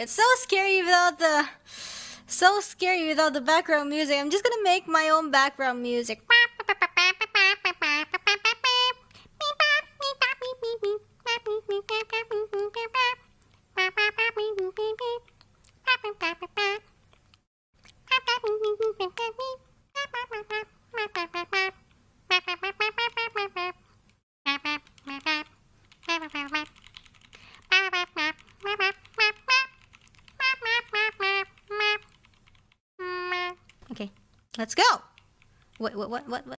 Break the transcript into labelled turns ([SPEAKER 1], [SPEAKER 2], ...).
[SPEAKER 1] It's so scary without the background music. I'm just gonna make my own background music. Okay, let's go. What?